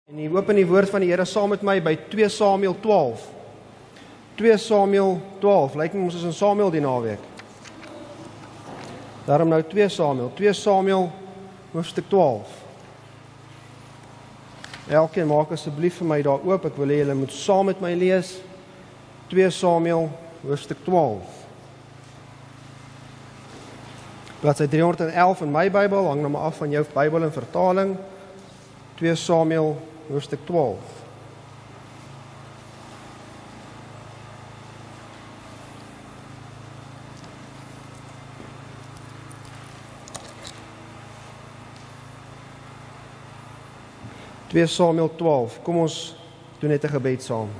En jy open die woord van die Here saam met my by 2 Samuel 12. 2 Samuel 12, lyk my ons is in Samuel die naweek. Daarom nou 2 Samuel hoofstuk 12. Elkeen maak asseblief vir my daar oop, ek wil hê julle moet saam met my lees. 2 Samuel hoofstuk 12. Bladsy 311 in my Bybel, hang nou maar af van jou Bybel en vertaling. 2 Samuel hoofstuk 12. Samuel 12. Kom ons doen net 'n gebed saam.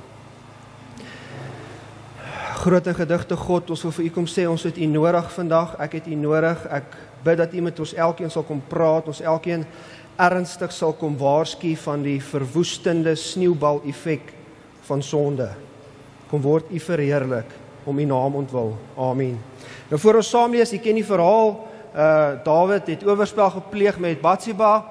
Groot en gedigte God, ons wil vir U kom sê, ons het U nodig vandag, ek het U nodig, ek bid dat U met ons elkeen sal kom praat, ons elkeen ernstig sal kom waarsku van die verwoestende sneeubal effek van sonde. Kom word U verheerlik om U naam ontwil. Amen. Nou voor ons saam lees, U ken die verhaal, Dawid het oorspel gepleeg met Batseba.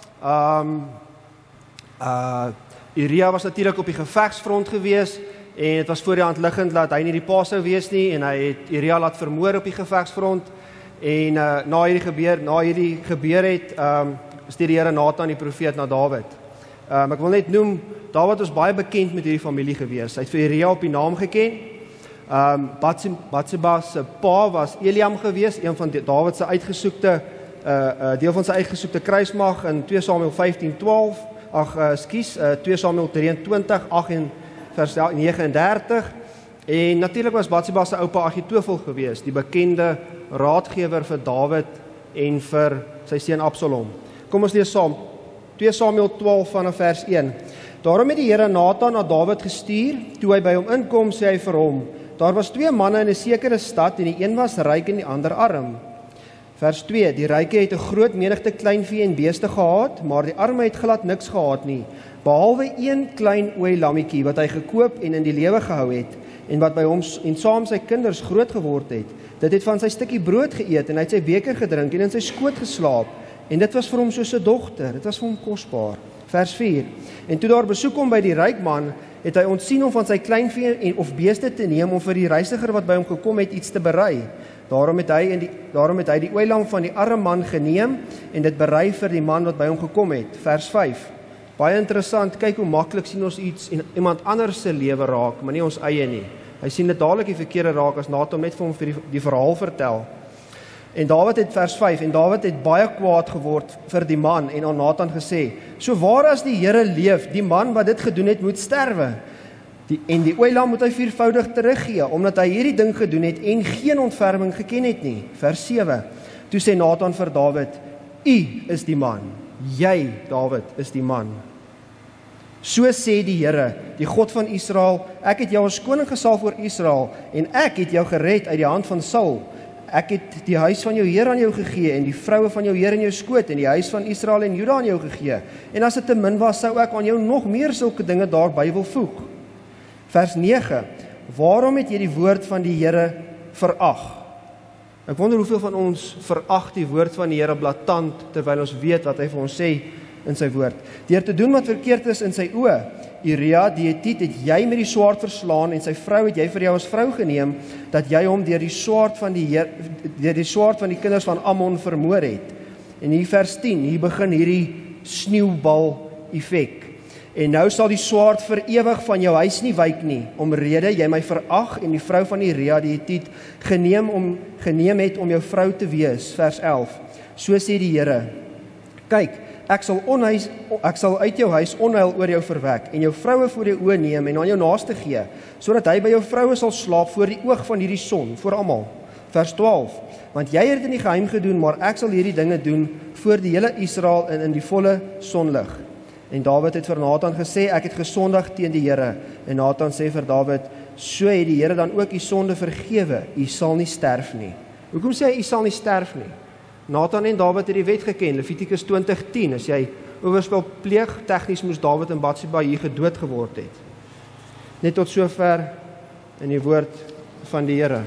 Uria was natuurlik op die gevegsfront gewees en dit was voor die hand liggend dat hy nie die pa sou wees nie en hy het Uria laat vermoor op die gevegsfront en na hierdie gebeur het, stuur die Here Nathan die profeet na Dawid. Ek wil net noem, Dawid was baie bekend met hierdie familie gewees. Hy het vir Uria op die naam geken. Batseba se pa was Eliam gewees, een van Dawid se uitgesoekte deel van sy uitgesoekte kruismag in 2 Samuel 15:12. 2 Samuel 23, 8 en vers 39. En natuurlik was Batseba se oupa Agitofel gewees, die bekende raadgewer vir Dawid en vir sy seun Absalom. Kom ons lees saam. 2 Samuel 12 vanaf vers 1. Daarom het die Here Nathan na Dawid gestuur. Toe hy by hom inkom, sê hy vir hom: daar was 2 manne in 'n sekere stad en die een was ryk en die ander arm. Vers 2, die ryke het 'n groot menigte kleinvee en beeste gehad, maar die arme het glad niks gehad nie, behalwe een klein ooilammetjie wat hy gekoop en in die lewe gehou het, en wat by hom en saam sy kinders groot geword het. Dit het van sy stukkie brood geëet en hy het sy beker gedrink en in sy skoot geslaap, en dit was vir hom soos 'n dogter, dit was vir hom kosbaar. Vers 4, en toe daar besoek kom by die ryk man, het hy ontsien om van sy kleinvee of beeste te neem om vir die reisiger wat by hom gekom het iets te berei. Daarom het hy die ooilam van die arme man geneem en dit berei vir die man wat by hom gekom het. Vers 5. Baie interessant, kyk hoe maklik sien ons iets en iemand anders se lewe raak, maar nie ons eie nie. Hy sien dit dadelik die verkeerde raak as Nathan net vir hom die verhaal vertel. En Dawid het vers 5, en Dawid het baie kwaad geword vir die man en aan Nathan gesê: so waar as die Here leef, die man wat dit gedoen het moet sterwe. En die ooilam moet hy 4voudig teruggee, omdat hy hierdie ding gedoen het en geen ontferming geken het nie. Vers 7, toe sê Nathan vir Dawid: U is die man, jy, Dawid, is die man. So sê die Here, die God van Israel, ek het jou as koning gesalf oor Israel, en ek het jou gered uit die hand van Saul. Ek het die huis van jou Heer aan jou gegee, en die vroue van jou Heer in jou skoot, en die huis van Israel en Juda aan jou gegee. En as dit te min was, sou ek aan jou nog meer sulke dinge daarby wil voeg. Vers 9, waarom het jy die woord van die Here verag? Ek wonder hoeveel van ons verag die woord van die Here blaatant, terwyl ons weet wat hy vir ons sê in sy woord. Deur te doen wat verkeerd is in sy oë. Uria, die Hetiet, het jy met die swaard verslaan en sy vrou het jy vir jou as vrou geneem, dat jy hom deur die swaard van die kinders van Ammon vermoor het. En hier vers 10, hier begin hierdie sneeubal effek. En nou sal die swaard vir ewig van jou huis nie wyk nie, omrede jy my verag en die vrou van Uria die Hetiet geneem het om jou vrou te wees. Vers 11, so sê die Here: kyk, ek sal uit jou huis onheil oor jou verwek, en jou vroue voor jou oë neem en aan jou naaste gee, sodat hy by jou vroue sal slaap voor die oog van hierdie son, voor almal. Vers 12, want jy het in die geheim gedoen, maar ek sal hierdie dinge doen voor die hele Israel en in die volle sonlig. En Dawid het vir Nathan gesê, ek het gesondig teen die Here. En Nathan sê vir Dawid, so het die Here dan ook u sonde vergewe, u sal nie sterf nie. Hoekom sê hy, u sal nie sterf nie? Nathan en Dawid het die wet geken, Levitikus 20:10, as jy oorspel pleeg, tegnies moes Dawid en Batseba hier gedood geword het. Net tot sover in die woord van die Here.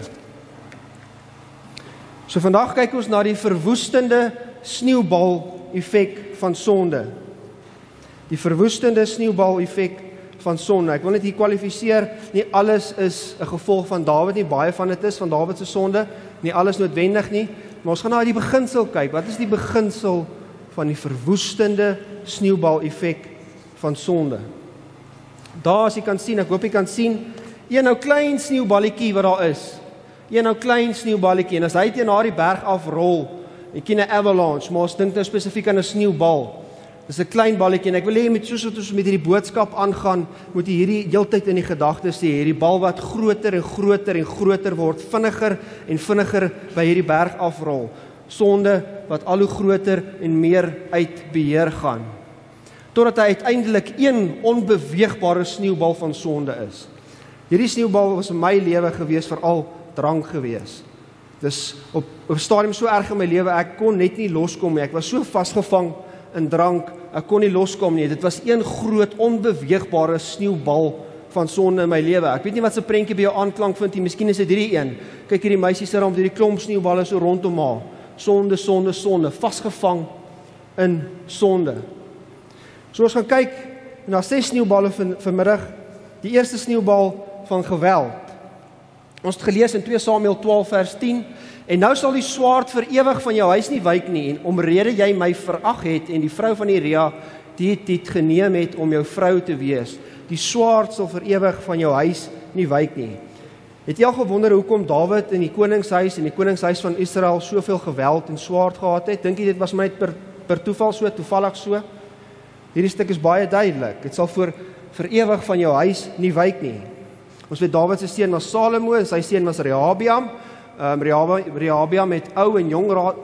So vandag kyk ons na die verwoestende sneeubal effek van sonde. Die verwoestende sneeubal-effek van sonde. Ek wil net hier kwalifiseer, nie alles is 'n gevolg van Dawid nie, baie van dit is van Dawid se sonde, nie alles noodwendig nie, maar ons gaan na die beginsel kyk. Wat is die beginsel van die verwoestende sneeubal-effek van sonde? Daar as jy kan sien, ek hoop jy kan sien, een nou klein sneeuballetjie wat daar is. Een nou klein sneeuballetjie, en as hy teen daardie berg afrol, ek ken 'n avalanche, maar ons dink nou spesifiek aan 'n sneeubal. Dis 'n klein balletjie, en ek wil hê met soos wat ons met hierdie boodskap aangaan, moet jy hierdie heeltyd in die gedagtes hê, hierdie bal wat groter en groter en groter word, vinniger en vinniger by hierdie berg afrol. Sonde wat al hoe groter en meer uit beheer gaan. Totdat hy uiteindelik een onbeweegbare sneeubal van sonde is. Hierdie sneeubal was in my lewe gewees veral drank gewees. Dis op 'n stadium so erg in my lewe, ek kon net nie loskom nie. Ek was so vasgevang in drank, ek kon nie loskom nie. Dit was een groot onbeweegbare sneeubal van sonde in my lewe. Ek weet nie wat se prentjie by jou aanklank vind nie. Miskien is dit hierdie een. Kyk hierdie meisie sit daar met hierdie klomp sneeuballe so rondom haar. Sonde, sonde, sonde, vasgevang in sonde. So ons gaan kyk na 6 sneeuballe vanmiddag. Die eerste sneeubal van geweld. Ons het gelees in 2 Samuel 12 vers 10, en nou sal die swaard vir ewig van jou huis nie wyk nie, en omrede jy my verag het, en die vrou van Uria dit geneem het om jou vrou te wees, die swaard sal vir ewig van jou huis nie wyk nie. Het jy al gewonder hoekom Dawid in die koningshuis en die koningshuis van Israel soveel geweld en swaard gehad het? Dink jy dit was maar net per toeval so, toevallig so? Hierdie stuk is baie duidelik. Dit sal vir ewig van jou huis nie wyk nie. Ons weet Dawid se seun was Salomo en sy seun was Rehabiam. Rehabiam het ou en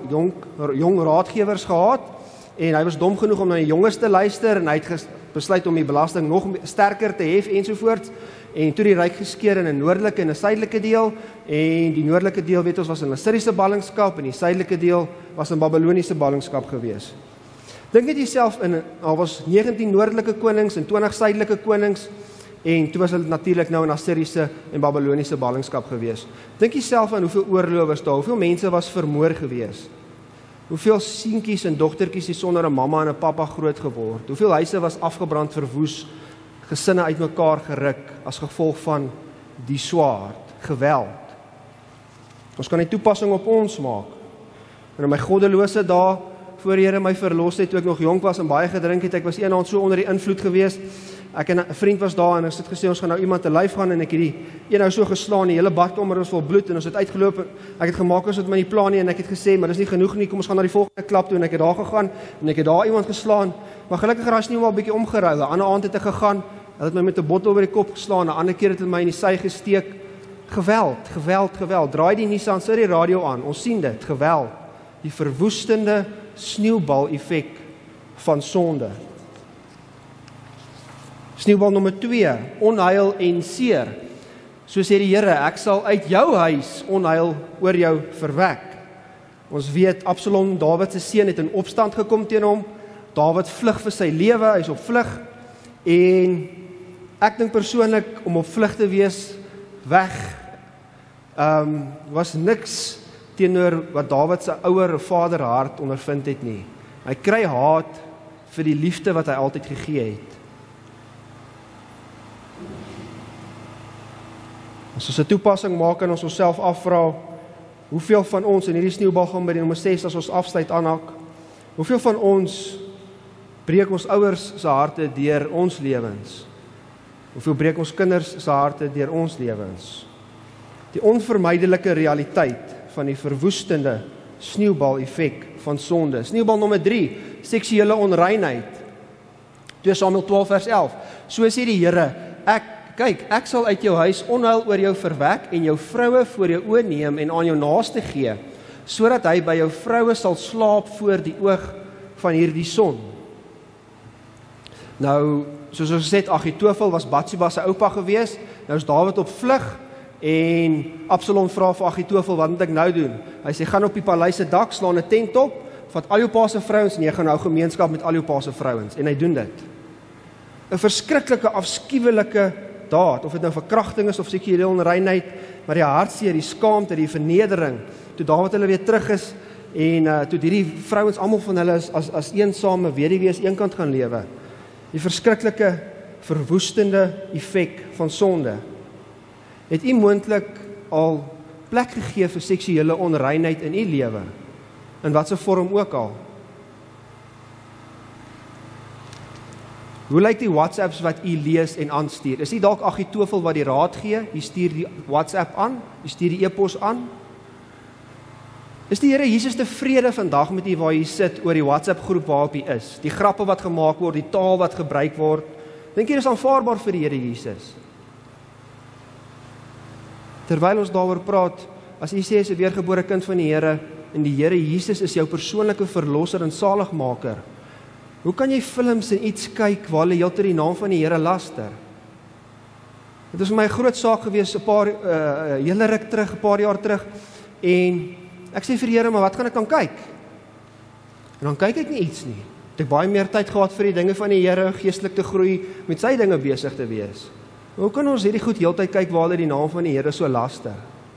jong raadgewers gehad, en hy was dom genoeg om na die jonges te luister, en hy het besluit om die belasting nog sterker te hef ensovoorts, en toe die ryk geskeur in 'n noordelike en 'n suidelike deel, en die noordelike deel weet ons was in Assiriese ballingskap, en die suidelike deel was in Babiloniese ballingskap gewees. Dink net jouself in, daar was 19 noordelike konings en 20 suidelike konings, en toe was hulle natuurlik nou in Assiriese en Babiloniese ballingskap gewees. Dink jouself aan hoeveel oorloë was daar, hoeveel mense was vermoor gewees, hoeveel seentjies en dogtertjies het sonder 'n mamma en 'n pappa groot geword, hoeveel huise was afgebrand, verwoes, gesinne uitmekaar geruk as gevolg van die swaard, geweld. Ons kan die toepassing op ons maak. En in my goddelose dae, voor die Here my verlos het, toe ek nog jonk was en baie gedrink het, ek was eendag so onder die invloed gewees. Ek en 'n vriend was daar, en ons het gesê ons gaan nou iemand te lyf gaan, en ek het die een so geslaan, die hele badkamer was vol bloed, en ons het uitgeloop, ek het gemaak as dit my nie plan nie, en ek het gesê, maar dis nie genoeg nie, kom ons gaan na die volgende klap toe, en ek het daar gegaan, en ek het daar iemand geslaan, maar gelukkig raas nie wel 'n bietjie omgeruil. 'n Ander aand het ek gegaan, hulle het my met 'n bottel oor die kop geslaan, 'n ander keer het hulle my in die sy gesteek. Geweld. Draai die Nissan, sit die radio aan, ons sien dit, geweld. Die verwoestende sneeubal-effek van sonde. Sneeubal nommer 2, onheil en seer. So sê die Here, ek sal uit jou huis onheil oor jou verwek. Ons weet Absalom, Dawid se seun, het in opstand gekom teen hom. Dawid vlug vir sy lewe, hy's op vlug, en ek dink persoonlik om op vlug te wees weg was niks teenoor wat Dawid se ouer vader hart ondervind het nie. Hy kry haat vir die liefde wat hy altyd gegee het. As ons 'n toepassing maak en ons onsself afvra, hoeveel van ons, in hierdie sneeubal gaan by die nommer 6 as ons afsluit aanhak, hoeveel van ons breek ons ouers se harte deur ons lewens? Hoeveel breek ons kinders se harte deur ons lewens? Die onvermydelike realiteit van die verwoestende sneeubal-effek van sonde. Sneeubal nommer 3, seksuele onreinheid. 2 Samuel 12 vers 11. So sê die Here, ek sal uit jou huis onheil oor jou verwek en jou vroue voor jou oë neem en aan jou naaste gee, sodat hy by jou vroue sal slaap voor die oog van hierdie son. Nou, soos ons gesê het, Agitofel was Batsheba se oupa gewees. Nou is Dawid op vlug, en Absalom vra vir Agitofel, wat moet ek nou doen? Hy sê, gaan op die paleis se dak, slaan 'n tent op, vat al jou pa se vrouens, en jy gaan nou gemeenskap met al jou pa se vrouens, en hy doen dit. 'n verskriklike, afskuwelike daad, of dit nou verkrachting is, of seksuele onreinheid, maar die hartseer, die skaamte, die vernedering, toe Dawid hulle weer terug is, en toe hierdie vrouens, almal van hulle as eensame weduwees eenkant gaan lewe, Die verskriklike, verwoestende effek van sonde. Het u moontlik al plek gegee vir seksuele onreinheid in u lewe? In watter vorm ook al? Hoe lyk die WhatsApps wat u lees en aanstuur? Is u dalk Agitofel wat die raad gee? U stuur die WhatsApp aan, u stuur die e-pos aan. Is die Here Jesus tevrede vandag met u waar u sit oor die WhatsApp groep waarop u is? Die grappe wat gemaak word, die taal wat gebruik word. Dink jy dis aanvaarbaar vir die Here Jesus? Terwyl ons daaroor praat, as u sê is 'n weergebore kind van die Here en die Here Jesus is jou persoonlike verlosser en saligmaker, hoe kan jy films en iets kyk waar hulle heeltyd die naam van die Here laster? Dit is vir my 'n groot saak gewees 'n paar hele ruk terug, 'n paar jaar terug, en ek sê vir die Here, maar wat gaan ek dan kyk? En dan kyk ek nie iets nie. Het ek baie meer tyd gehad vir die dinge van die Here, geestelik te groei, met sy dinge besig te wees. Hoe kan ons hierdie goed heeltyd kyk waar hulle die naam van die Here so laster?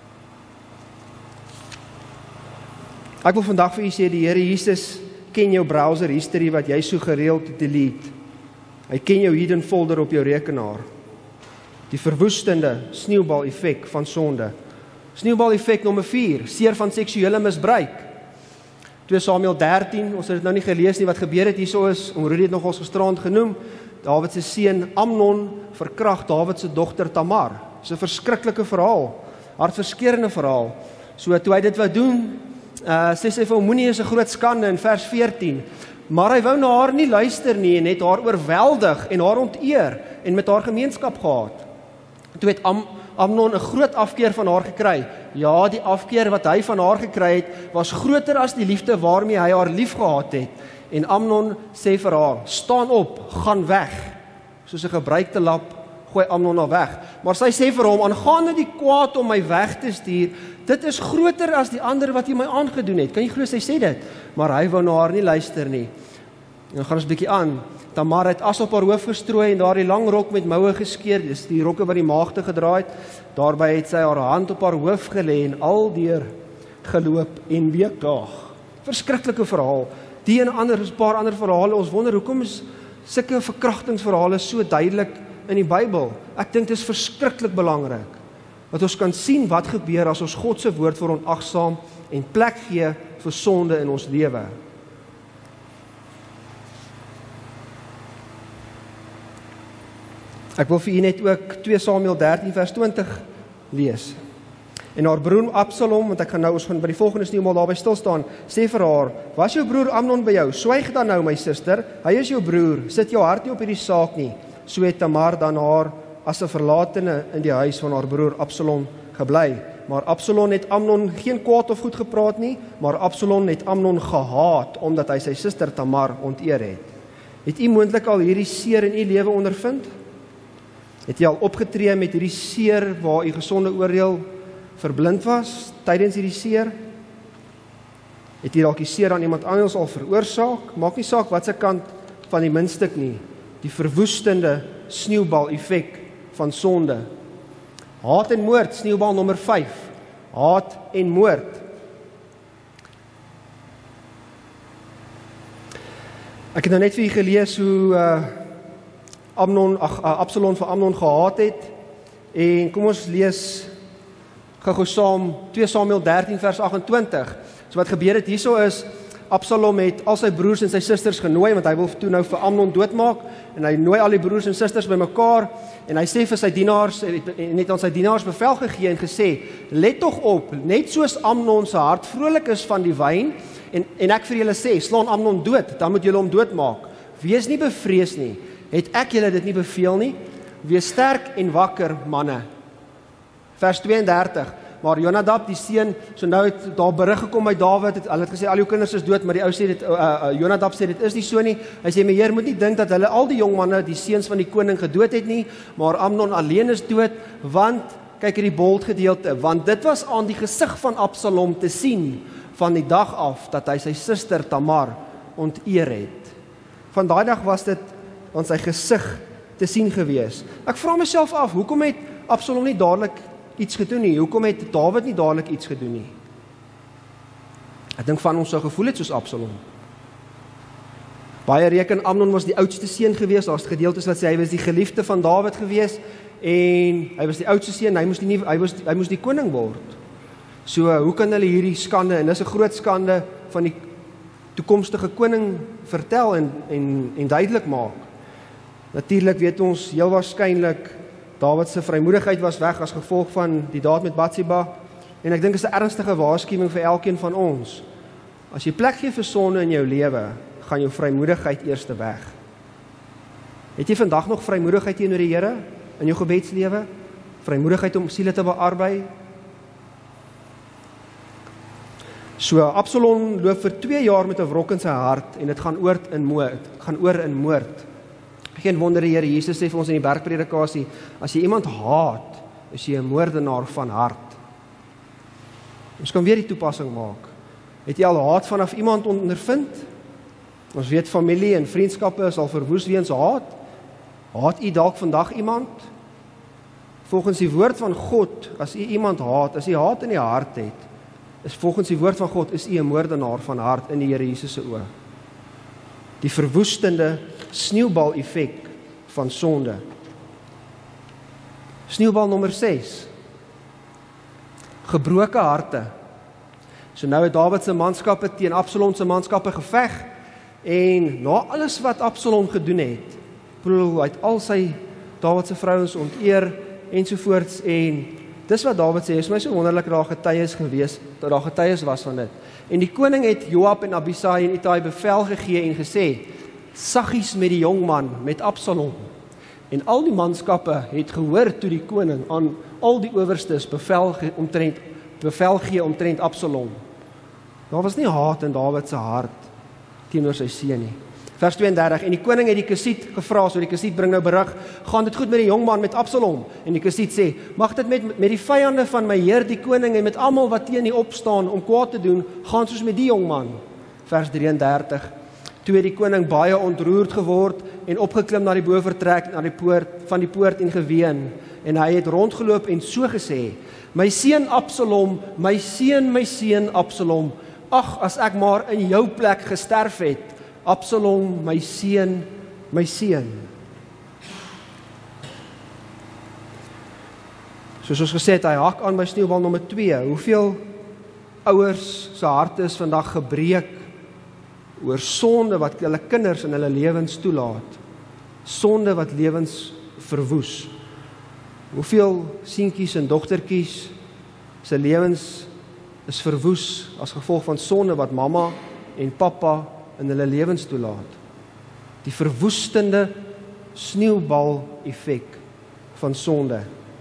Ek wil vandag vir u sê, die Here Jesus ken jou browser history wat jy so gereeld delete. Hy ken jou hidden folder op jou rekenaar. Die verwoestende sneeubal effek van sonde. Sneeubal effek nommer 4, seer van seksuele misbruik. 2 Samuel 13, ons het dit nou nie gelees nie, wat gebeur het hierso is, Rudy het nog ons gisterand genoem, Dawid se seun Amnon verkragt Dawid se dogter Tamar. Dis 'n verskriklike verhaal, hartverskeurende verhaal. So toe hy dit wou doen, sê sy vir hom, moenie, is 'n groot skande in vers 14, maar hy wou na haar nie luister nie en het haar oorweldig en haar onteer en met haar gemeenskap gehad. Toe het Amnon 'n groot afkeer van haar gekry. Ja, die afkeer wat hy van haar gekry het, was groter as die liefde waarmee hy haar liefgehad het. En Amnon sê vir haar, staan op, gaan weg. Soos 'n gebruikte lap, gooi Amnon haar weg. Maar sy sê vir hom, aangaande die kwaad om my weg te stuur, dit is groter as die ander wat jy my aangedoen het. Kan jy glo, sy sê dit? Maar hy wou na haar nie luister nie. En dan gaan ons 'n bietjie aan. Tamar het as op haar hoof gestrooi en daardie lang rok met moue geskeur, dis die rokke wat die maagde gedra het. Daarby het sy haar hand op haar hoof gelê en aldeur geloop en weekdaag. Verskriklike verhaal. Die en ander, is 'n paar ander verhale. Ons wonder hoekom is sulke verkrachtingsverhale so duidelik in die Bybel. Ek dink dit is verskriklik belangrik dat ons kan sien wat gebeur as ons God se woord veronagsaam en plek gee vir sonde in ons lewe. Ek wil vir u net ook 2 Samuel 13 vers 20 lees. En haar broer Absalom, want ons gaan by die volgende sneeuwmal daarby stil staan, sê vir haar, was jou broer Amnon by jou? Swyg dan nou, my suster, hy is jou broer, sit jou hart nie op hierdie saak nie. So het Tamar dan haar as 'n verlatene in die huis van haar broer Absalom gebly. Maar Absalom het Amnon geen kwaad of goed gepraat nie, maar Absalom het Amnon gehaat, omdat hy sy suster Tamar onteer het. Het u moontlik al hierdie seer in u lewe ondervind? Het jy al opgetree met hierdie seer waar u gesonde oordeel verblind was tydens hierdie seer? Het jy dalk die seer aan iemand anders al veroorsaak? Maak nie saak wat se kant van die muntstuk nie. Die verwoestende sneeubal effek van sonde. Haat en moord, sneeubal nommer 5. Haat en moord. Ek het nou net vir u gelees hoe Absalom vir Amnon gehaat het. En kom ons lees gou saam 2 Samuel 13 vers 28. So wat gebeur het hierso is, Absalom het al sy broers en sy susters genooi, want hy wil toe nou vir Amnon doodmaak, en hy nooi al die broers en susters bymekaar, en hy sê vir sy dienaars, en het aan sy dienaars bevel gegee en gesê, let tog op, net soos Amnon se hart vrolik is van die wyn, en ek vir julle sê, slaan Amnon dood, dan moet julle hom doodmaak. Wees nie bevrees nie, het ek julle dit nie beveel nie, wees sterk en wakker manne. Vers 32, maar Jonadab die seun, so nou het daar berig gekom by Dawid, hulle het gesê al jou kinders is dood, maar die ou sê dit, Jonadab sê dit is nie so nie. Hy sê, my Heer moet nie dink dat hulle al die jong manne, die seuns van die koning gedood het nie, maar Amnon alleen is dood, want, kyk hierdie bold gedeelte, want dit was aan die gesig van Absalom te sien, van die dag af, dat hy sy suster Tamar onteer het. Van daai dag was dit aan sy gesig te sien gewees. Ek vra myself af, hoekom het Absalom nie dadelik iets gedoen nie? Hoekom het Dawid nie dadelik iets gedoen nie? Ek dink van ons sou gevoel het soos Absalom. Baie reken Amnon was die oudste seun gewees, daar's gedeeltes wat sê hy was die geliefde van Dawid gewees, en hy was die oudste seun, hy moes die koning word. So, hoe kan hulle hierdie skande, en dis 'n groot skande van die toekomstige koning vertel en duidelik maak? Natuurlik weet ons heel waarskynlik Dawid se vrymoedigheid was weg as gevolg van die daad met Batsheba, en ek dink is 'n ernstige waarskuwing vir elkeen van ons. As jy plek gee vir sonde in jou lewe, gaan jou vrymoedigheid eers weg. Het jy vandag nog vrymoedigheid teenoor die Here in jou gebedslewe? Vrymoedigheid om siele te bearbei? So, Absalom loop vir 2 jaar met 'n wrok in sy hart, en dit gaan oor in moord. Geen wonder die Here Jesus sê vir ons in die bergpredikasie, as jy iemand haat, is jy 'n moordenaar van hart. Ons kan weer die toepassing maak. Het jy al haat vanaf iemand ondervind? Ons weet familie en vriendskappe is al verwoes weens haat. Haat u dalk vandag iemand? Volgens die woord van God, as u iemand haat, as u haat in die hart het, is volgens die woord van God, is u 'n moordenaar van hart in die Here Jesus se oë. Die verwoestende sneeubal-effek van sonde. Sneeubal nommer 6. Gebroke harte. So nou het Dawid se manskappe teen Absalom se manskappe geveg, en na alles wat Absalom gedoen het, hy het al sy Dawid se vrouens onteer ensovoorts, en dis wat Dawid sê, is my so wonderlik daar getuies gewees, dat daar getuies was van dit. En die koning het Joab en Abisai en Itai bevel gegee en gesê, saggies met die jongman, met Absalom. En al die manskappe het gehoor toe die koning aan al die owerstes bevel gee omtrent Absalom. Daar was nie haat in Dawid se hart teenoor sy seun nie. Vers 32, en die koning het die Kusiet gevra, so die Kusiet bring nou berig, gaan dit goed met die jongman met Absalom? En die Kusiet sê, mag dit met die vyande van my heer die koning en met almal wat teen die opstaan om kwaad te doen, gaan soos met die jongman. Vers 33, toe het die koning baie ontroerd geword en opgeklim na die bovertrek van die poort en geween, en hy het rondgeloop en so gesê, my seun Absalom, my seun Absalom, ag, as ek maar in jou plek gesterf het, Absalom, my seun, my seun. Soos ons gesê het, hy hak aan by sneeubal nommer 2. Hoeveel ouers se harte is vandag gebreek oor sonde wat hulle kinders in hulle lewens toelaat. Sonde wat lewens verwoes. Hoeveel seentjies en dogtertjies se lewens is verwoes as gevolg van sonde wat mamma en pappa in hulle lewens toelaat. Die verwoestende sneeubal-effek van sonde.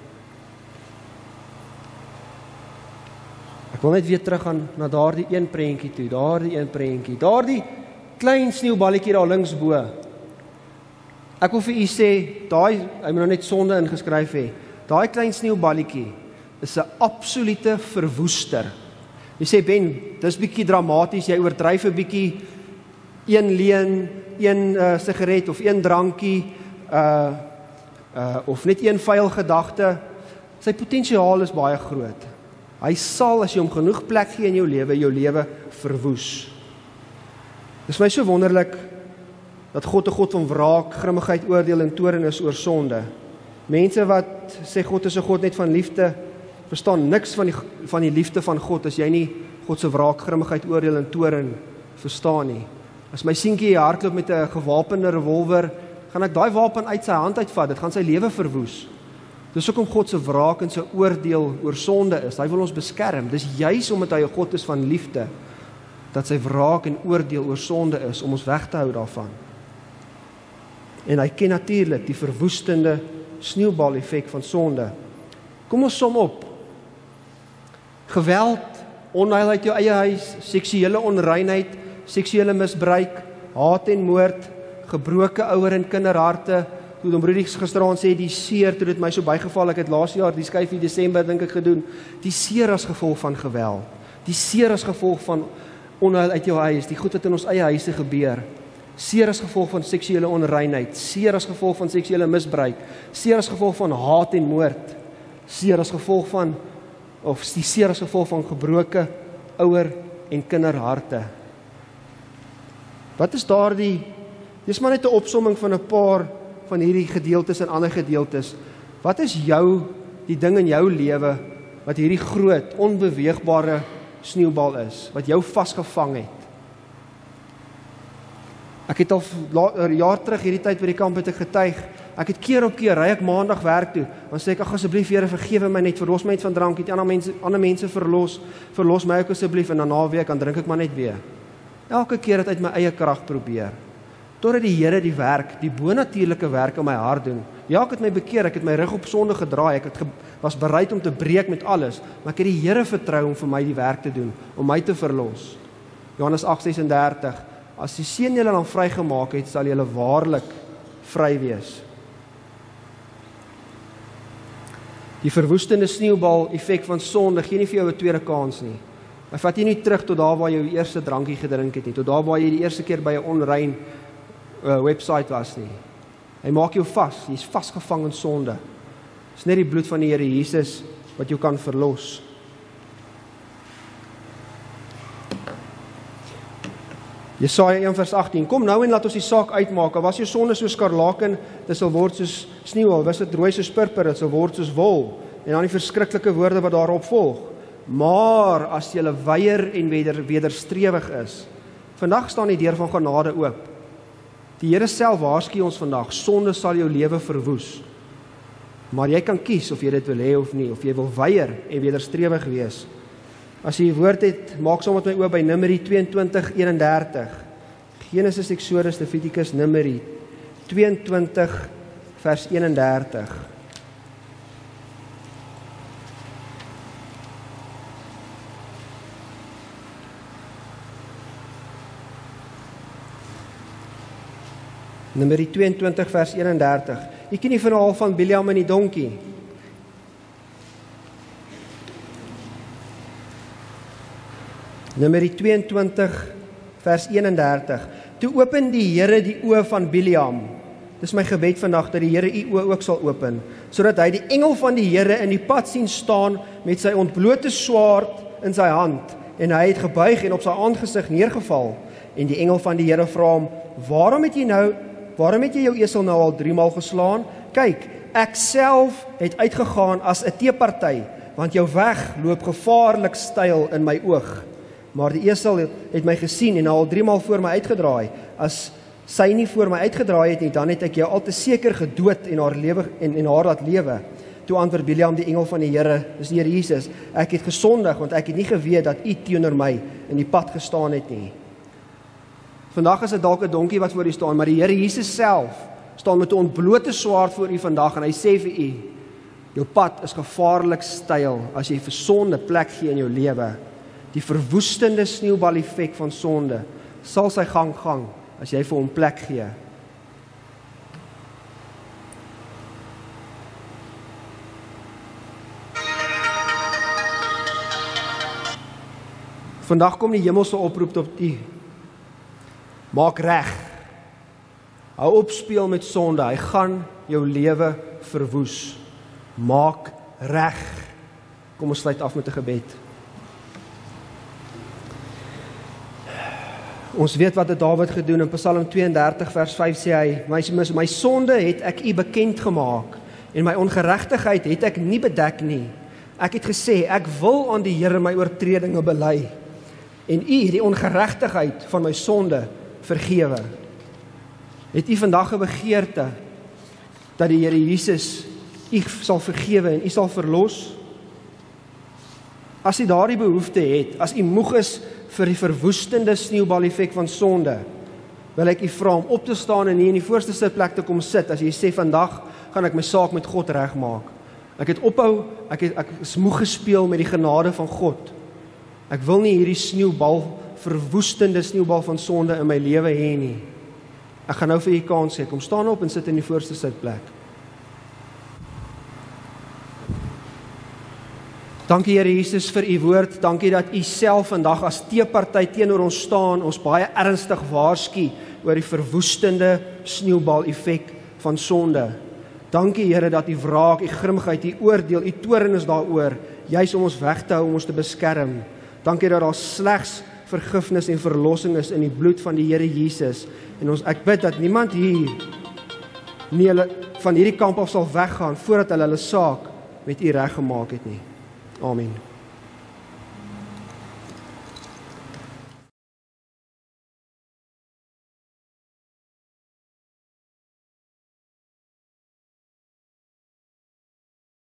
Ek wil net weer teruggaan na daardie een prentjie toe, daardie klein sneeuballetjie daar links bo. Ek wil vir u sê, hy moet nou net sonde ingeskryf hê. Daai klein sneeuballetjie is 'n absolute verwoester. Jy sê, Ben, dis bietjie dramaties, jy oordryf 'n bietjie, een leen, een sigaret of een drankie, of net een vuil gedagte. Sy potensiaal is baie groot. Hy sal, as jy hom genoeg plek gee in jou lewe verwoes. Dis my so wonderlik dat God 'n God van wraak, grimmigheid, oordeel en toorn is oor sonde. Mense wat sê God is 'n God net van liefde, verstaan niks van die liefde van God as jy nie God se wraak, grimmigheid, oordeel en toorn verstaan nie. As my seentjie hardloop met 'n gewapende revolver, gaan ek daai wapen uit sy hand uitvat, dit gaan sy lewe verwoes. Dis hoekom God se wraak en sy oordeel oor sonde is. Hy wil ons beskerm. Dis juis omdat hy 'n God is van liefde, dat sy wraak en oordeel oor sonde is, om ons weg te hou daarvan. En hy ken natuurlik die verwoestende sneeubal-effek van sonde. Kom ons som op. Geweld, onheil uit jou eie huis, seksuele onreinheid, seksuele misbruik, haat en moord, gebroke ouer en kinderharte. Toe dan broedie gisteraan sê, die seer, toe dit my so bygeval, ek het laas jaar, die skyfie Desember, dink ek gedoen, die seer as gevolg van geweld, die seer as gevolg van onheil uit jou huis, die goed wat in ons eie huise gebeur, seer as gevolg van seksuele onreinheid, seer as gevolg van seksuele misbruik, seer as gevolg van haat en moord, seer as gevolg van, of die seer as gevolg van gebroke ouer en kinderharte. Wat is daardie Dis maar net 'n opsomming van 'n paar van hierdie gedeeltes en ander gedeeltes. Wat is die ding in jou lewe wat hierdie groot, onbeweegbare sneeubal is, wat jou vasgevang het? Ek het al 'n jaar terug hierdie tyd by die kamp het ek getuig. Ek het keer op keer ry ek maandag werk toe. Dan sê ek, ag asseblief Here, vergewe my net, verlos my net van drank, het ander mense verlos my ook asseblief, en dan na 'n week dan drink ek maar net weer. Elke keer het uit my eie krag probeer. Totdat die Here die werk, die bonatuurlike werk in my hart doen. Ja, ek het my bekeer, ek het my rug op sonde gedraai, ek was bereid om te breek met alles, maar ek het die Here vertrou om vir my die werk te doen, om my te verlos. Johannes 8:36, as die Seun julle dan vrygemaak het, sal julle waarlik vry wees. Die verwoestende sneeubal effek van sonde gee nie vir jou 'n tweede kans nie. Hy vat jy nie terug tot daar waar jy jou eerste drankie gedrink het nie, tot daar waar jy die eerste keer by 'n onrein website was nie. Hy maak jou vas, jy is vasgevang in sonde. Dit is net die bloed van die Here Jesus wat jou kan verlos. Jesaja 1:18, kom nou en laat ons die saak uitmaak, al was jou sonde soos skarlaken, dit sal word soos sneeu, al was dit rooi soos purper, dit sal word soos wol, en dan die verskriklike woorde wat daarop volg. Maar as jy weier en wederstrewig is, vandag staan die deur van genade oop. Die Here self waarsku ons vandag, sonde sal jou lewe verwoes. Maar jy kan kies of jy dit wil hê of nie, of jy wil weier en wederstrewig wees. As jy die woord het, maak saam met my oop by Numeri 22:31. Genesis, Exodus, Levitikus, Numeri 22 vers 31. Numeri 22 vers 31. Jy ken die verhaal van Biljam en die donkie. Numeri 22 vers 31. Toe open die Here die oë van Biljam. Dis my gebed vandag dat die Here u oë ook sal open, sodat hy die engel van die Here in die pad sien staan met sy ontblote swaard in sy hand, en hy het gebuig en op sy aangesig neergeval, en die engel van die Here vra hom, waarom het jy jou esel nou al 3 maal geslaan? Kyk, ek self het uitgegaan as 'n teeparty, want jou weg loop gevaarlik steil in my oog. Maar die esel het my gesien en al 3 maal voor my uitgedraai. As sy nie voor my uitgedraai het nie, dan het ek jou al te seker gedood en haar laat lewe. Toe antwoord Biljam die engel van die Here, dis die Here Jesus, ek het gesondig, want ek het nie geweet dat u teenoor my in die pad gestaan het nie. Vandag is dit dalk 'n donkie wat voor u staan, maar die Here Jesus self staan met 'n ontblote swaard voor u vandag, en hy sê vir u, jou pad is gevaarlik steil as jy vir sonde plek gee in jou lewe. Die verwoestende sneeubal effek van sonde sal sy gang as jy vir hom plek gee. Vandag kom die hemelse oproep tot u. Maak reg. Hou op speel met sonde, hy gaan jou lewe verwoes. Maak reg. Kom ons sluit af met 'n gebed. Ons weet wat het Dawid gedoen in Psalm 32 vers 5 sê hy, my sonde het ek u bekend gemaak, en my ongeregtigheid het ek nie bedek nie. Ek het gesê, ek wil aan die Here my oortredinge bely, en u die ongeregtigheid van my sonde vergewe. Het u vandag 'n begeerte dat die Here Jesus u sal vergewe en u sal verlos? As u daardie behoefte het, as u moeg is vir die verwoestende sneeubal effek van sonde, wil ek u vra om op te staan en nie in die voorste sitplek te kom sit, as jy sê, vandag gaan ek my saak met God regmaak. Ek het ophou, ek is moeg gespeel met die genade van God. Ek wil nie hierdie sneeubal, verwoestende sneeubal van sonde in my lewe hê nie. Ek gaan nou vir u kans gee, kom staan op en sit in die voorste sitplek. Dankie Here Jesus vir u woord, dankie dat u self vandag as teeparty teenoor ons staan, ons baie ernstig waarsku oor die verwoestende sneeubal effek van sonde. Dankie Here dat u wraak, u grimmigheid, u oordeel, u toorn is daaroor, juis om ons weg te hou, om ons te beskerm. Dankie dat daar slegs vergifnis en verlossing is in die bloed van die Here Jesus. En ek bid dat niemand hier nie hulle van hierdie kamp af sal weggaan voordat hulle saak met U reggemaak het nie. Amen.